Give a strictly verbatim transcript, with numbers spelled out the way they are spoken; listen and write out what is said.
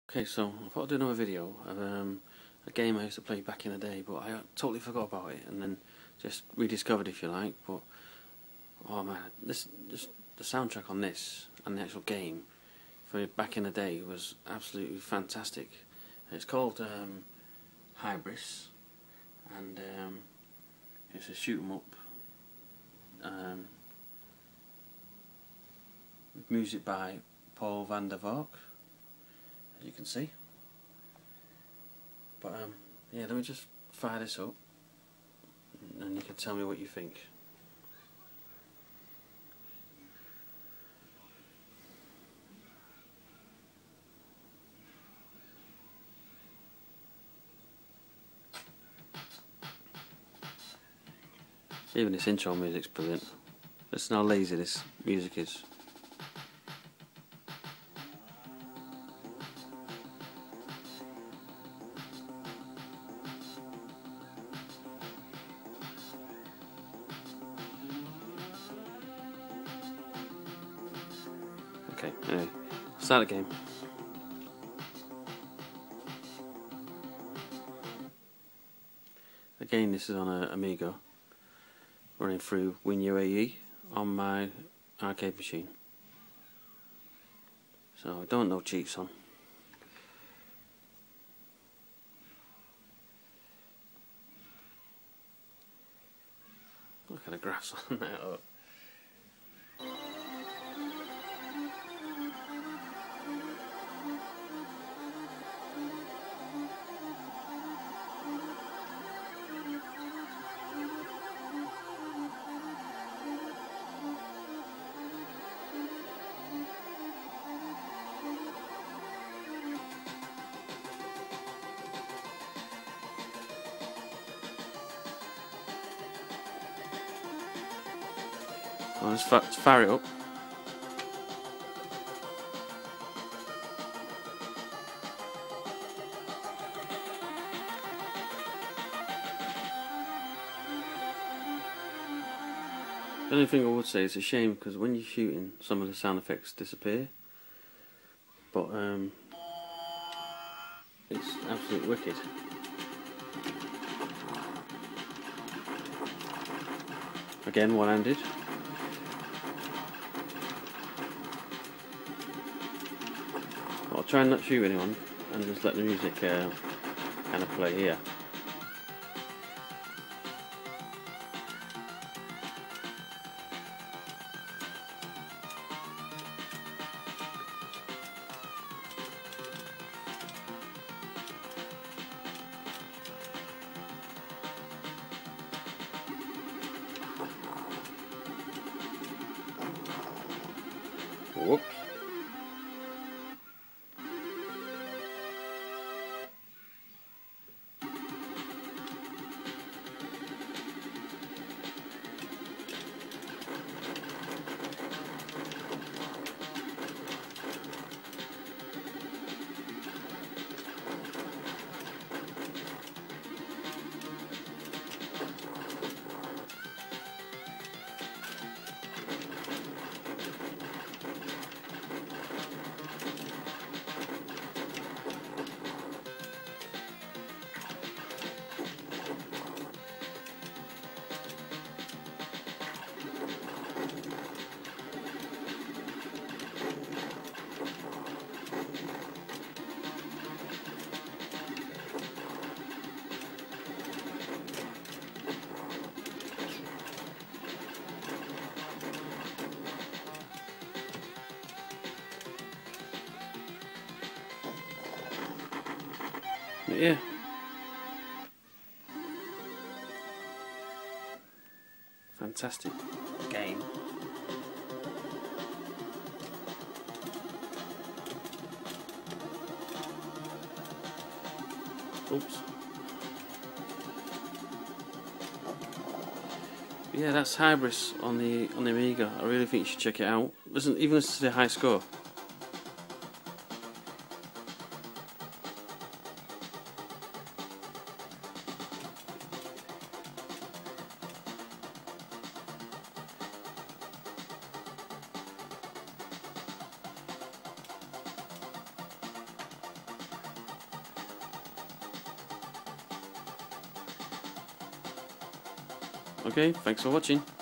Okay, so I thought I'd do another video of um, a game I used to play back in the day, but I totally forgot about it, and then just rediscovered, if you like. But oh man, this just the soundtrack on this and the actual game for back in the day was absolutely fantastic. It's called um, Hybris, and um, it's a shoot 'em up. Um, with music by Paul van der Valk, as you can see. But um, yeah, let me just fire this up, and you can tell me what you think. Even this intro music's brilliant. Listen how lazy this music is. Okay, anyway, start the game. Again, this is on a Amiga, running through WinUAE on my arcade machine. So I don't know cheats on. Look at the graphs on that. I'll just fa fire it up. The only thing I would say, it's a shame because when you're shooting, some of the sound effects disappear. But um, it's absolutely wicked. Again, one-handed. I'll try and not shoot anyone and just let the music uh, kind of play here. Whoops. But yeah. Fantastic game. Oops. Yeah, that's Hybris on the on the Amiga. I really think you should check it out. Listen, even listen to the high score. Okay, thanks for watching.